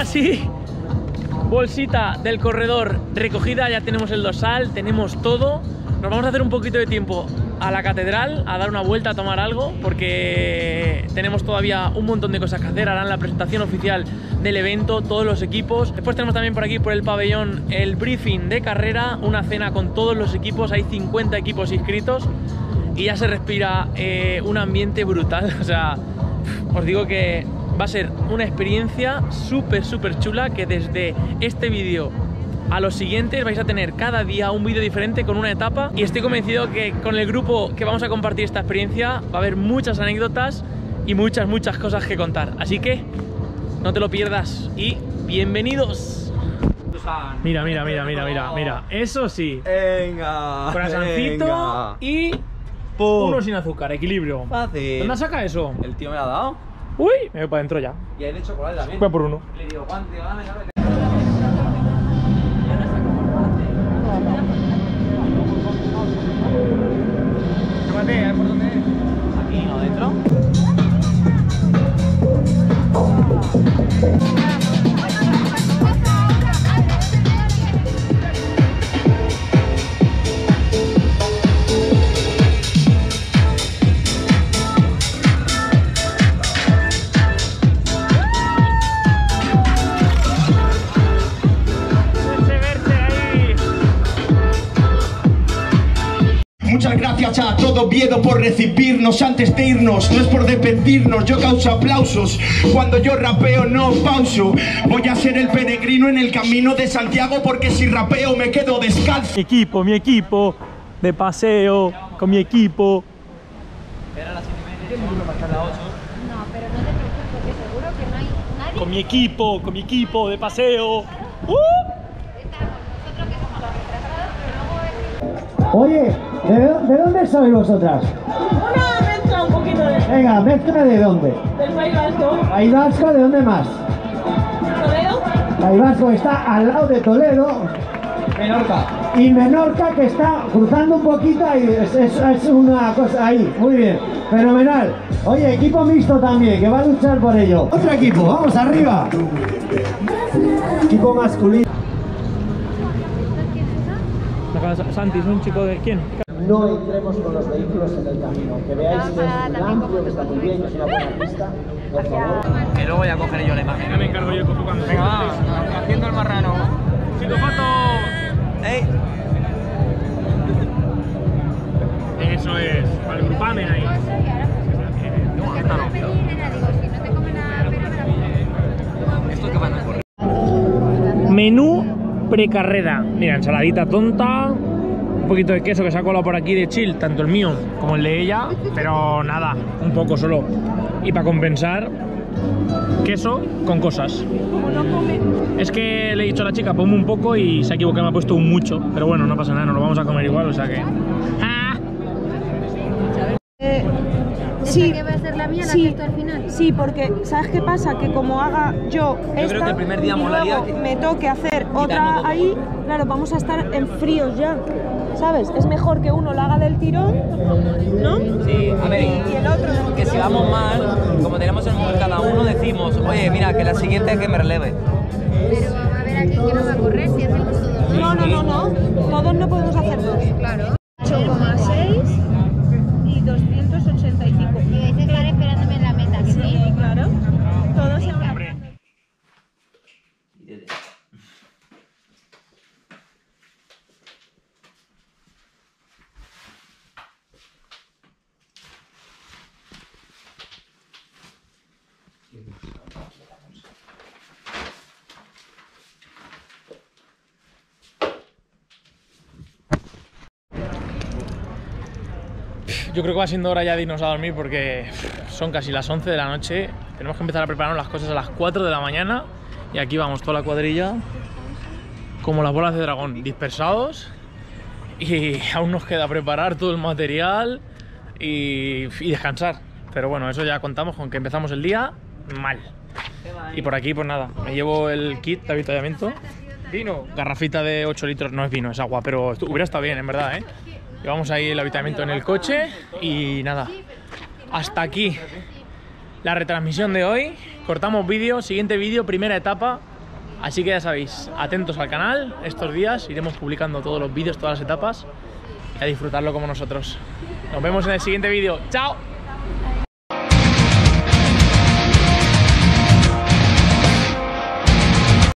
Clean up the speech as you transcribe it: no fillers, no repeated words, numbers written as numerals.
sí, bolsita del corredor recogida, ya tenemos el dorsal, tenemos todo. Nos vamos a hacer un poquito de tiempo a la catedral, a dar una vuelta, a tomar algo, porque tenemos todavía un montón de cosas que hacer. Harán la presentación oficial del evento, todos los equipos. Después tenemos también por aquí, por el pabellón, el briefing de carrera, una cena con todos los equipos. Hay 50 equipos inscritos y ya se respira un ambiente brutal. O sea, os digo que va a ser una experiencia súper chula, que desde este vídeo a los siguientes vais a tener cada día un vídeo diferente con una etapa, y estoy convencido que con el grupo que vamos a compartir esta experiencia va a haber muchas anécdotas y muchas cosas que contar. Así que no te lo pierdas y bienvenidos. Mira, eso sí. Venga. Corazoncito y uno sin azúcar, equilibrio. Fácil. ¿Dónde saca eso? El tío me lo ha dado. Uy, me voy para adentro ya. Y hay de chocolate también. Voy a por uno. Le digo, Juan, tío, dame. Llévate, ¿por dónde es? Aquí, ¿no? Adentro. Muchas gracias a todo Oviedo por recibirnos antes de irnos. No es por despedirnos, yo causo aplausos. Cuando yo rapeo no pauso. Voy a ser el peregrino en el camino de Santiago, porque si rapeo me quedo descalzo. Mi equipo de paseo con mi equipo. Era las 7:30, seguro para estar a las 8. No, pero no te preocupes, porque seguro que no hay nadie. Con mi equipo de paseo. Estamos nosotros que somos los retrasados, pero luego Oye, ¿de dónde sois vosotras? Una mezcla un poquito de Venga, mezcla de dónde. del País Vasco. País Vasco, ¿de dónde más? Toledo. País Vasco está al lado de Toledo. Menorca. Y Menorca, que está cruzando un poquito ahí, es una cosa ahí, muy bien, fenomenal. Oye, equipo mixto también, que va a luchar por ello. Otro equipo, vamos arriba. Equipo masculino. Santi, ¿es un chico de quién? No entremos con los vehículos en el camino, que veáis que es muy amplio, que está muy bien, que es una buena pista, por favor. Que luego voy a coger yo la imagen. Ya me encargo yo cuando Venga, va, haciendo el marrano. ¡Psicopato! ¡Ey! Eso es, para el grupamen ahí. Esto que van a correr. Menú precarrera. Mira, ensaladita tonta, un poquito de queso que se ha colado por aquí de chill, tanto el mío como el de ella, pero nada, un poco solo. Y para compensar, queso con cosas. Es que le he dicho a la chica, ponme un poco y se ha equivocado, me ha puesto un mucho, pero bueno, no pasa nada, nos lo vamos a comer igual, o sea que... ¡Ah! Sí, que va a ser la mía, la que esto al final. Sí, porque ¿sabes qué pasa? Que como haga yo esta, creo que el primer día y molaría luego que- me toque hacer otra todo. ahí, claro, vamos a estar en fríos ya, ¿sabes? Es mejor que uno la haga del tirón, ¿no? Sí, a ver, Y el otro que si vamos mal, como tenemos el móvil cada uno, decimos, oye, mira, que la siguiente es que me releve. Pero a ver aquí quién no va a correr si hacemos todos. No, todos no podemos hacer dos. Claro. 8,6 y 285. Y vais a estar esperándome en la meta, que sí. Sí, claro. Todos en la... Yo creo que va siendo hora ya de irnos a dormir porque son casi las 11 de la noche. Tenemos que empezar a prepararnos las cosas a las 4 de la mañana. Y aquí vamos, toda la cuadrilla, como las bolas de dragón, dispersados. Y aún nos queda preparar todo el material y descansar. Pero bueno, eso ya contamos con que empezamos el día mal. Y por aquí, pues nada, me llevo el kit de avituallamiento. Vino. Garrafita de 8 litros, no es vino, es agua, pero hubiera estado bien, en verdad, ¿eh? Llevamos ahí el avituallamiento en el coche y nada, hasta aquí la retransmisión de hoy. Cortamos vídeo, siguiente vídeo, primera etapa. Así que ya sabéis, atentos al canal, estos días iremos publicando todos los vídeos, todas las etapas y a disfrutarlo como nosotros. Nos vemos en el siguiente vídeo. ¡Chao!